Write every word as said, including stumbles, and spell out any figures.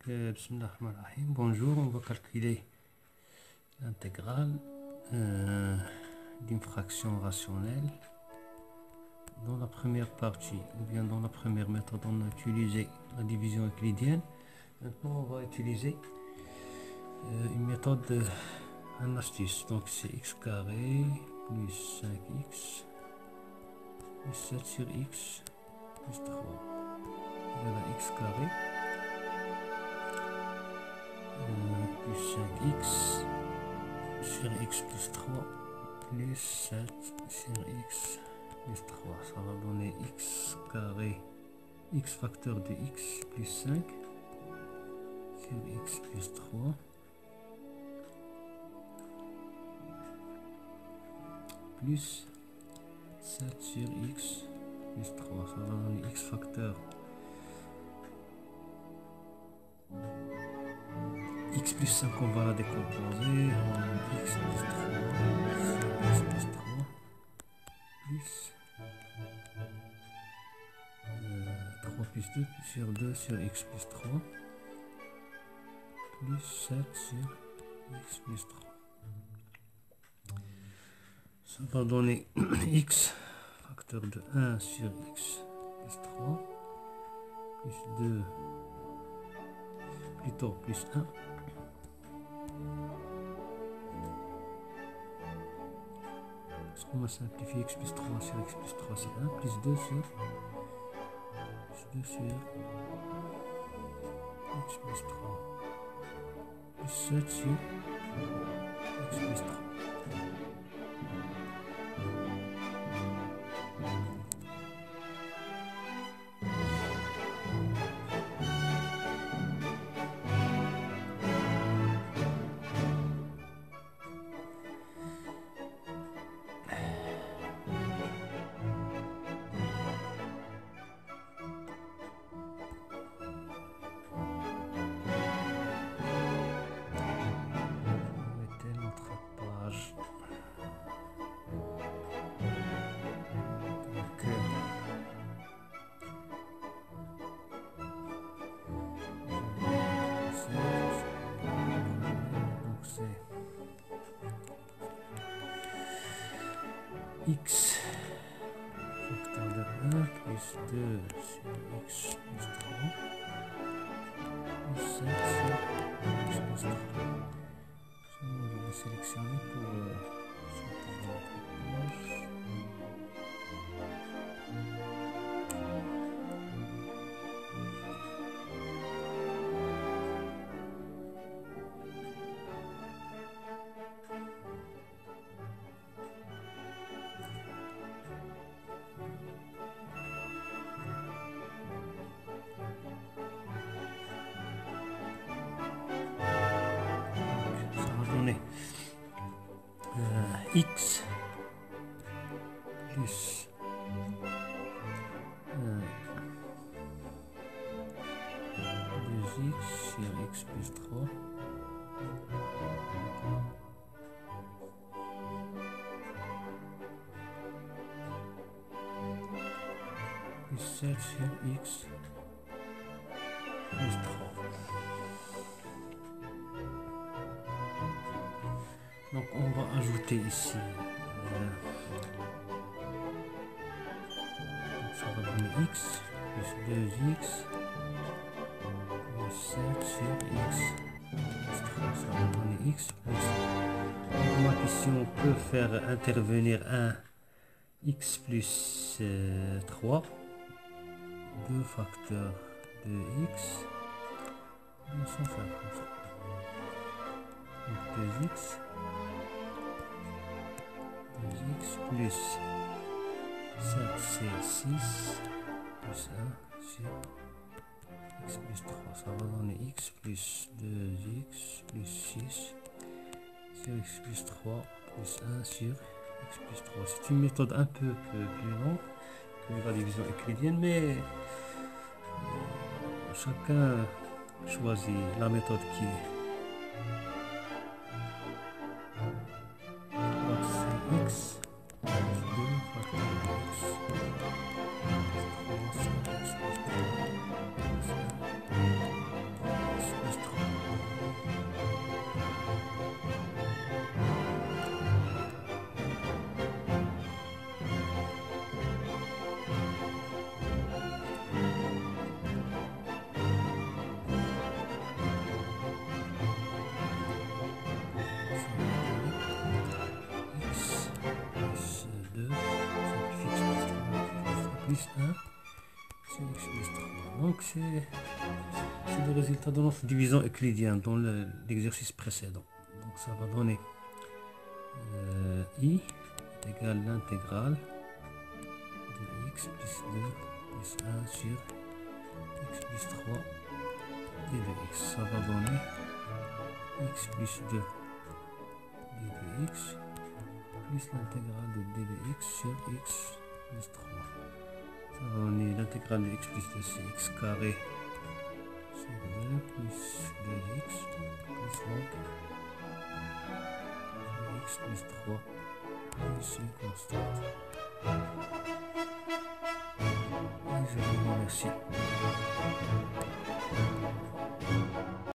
euh, Bismillah ar-Rahman ar-Rahim. Bonjour, on va calculer l'intégrale euh, d'une fraction rationnelle. Dans la première partie, ou bien dans la première méthode, on a utilisé la division euclidienne. Maintenant, on va utiliser euh, une méthode, euh, un astuce. Donc, c'est x carré plus cinq x plus sept sur x plus trois. Il y a la x carré euh, plus cinq x sur x plus trois plus sept sur x plus trois. Ça va donner x carré, x facteur de x plus cinq sur x plus trois plus sept sur x plus trois. Ça va donner x facteur x plus cinq, on va la décomposer en x plus trois sur x plus trois plus euh, trois plus deux sur deux sur x plus trois plus sept sur x plus trois. Ça va donner x facteur de un sur x plus trois plus deux, plutôt plus un parce qu'on va simplifier x plus trois sur x plus trois, c'est un plus deux sur plus deux sur x plus trois plus sept sur x plus trois. X facteur de un plus deux sur x plus trois plus sept sur x plus trois. Je vais sélectionner pour euh, sortir de la page. Euh, x plus euh, deux x sur x plus trois plus sept sur x plus trois. Donc on va ajouter ici, euh, ça va donner x plus deux x plus sept sur x plus trois. Ça va donner x plus. Donc ici on peut faire intervenir un x plus euh, trois, deux facteurs de x, sans faire comme ça. Donc deux x x plus sept c'est six plus un sur x plus trois. Ça va donner x plus deux x plus six sur x plus trois plus un sur x plus trois. C'est une méthode un peu plus longue que la division euclidienne, mais euh, chacun choisit la méthode qui est. X plus deux facteur de x plus trois sur x plus trois plus un plus un sur x plus trois. Donc c'est le résultat de notre division euclidienne dans l'exercice précédent. Donc ça va donner euh, i est égal à l'intégrale de x plus deux plus un sur x plus trois d de x. Ça va donner x plus deux d de x plus l'intégrale de d de x sur x plus trois. Ça va donner l'intégrale de x plus deux, c'est x carré sur deux plus deux x plus log de x plus trois plus une constante. Et je vous remercie.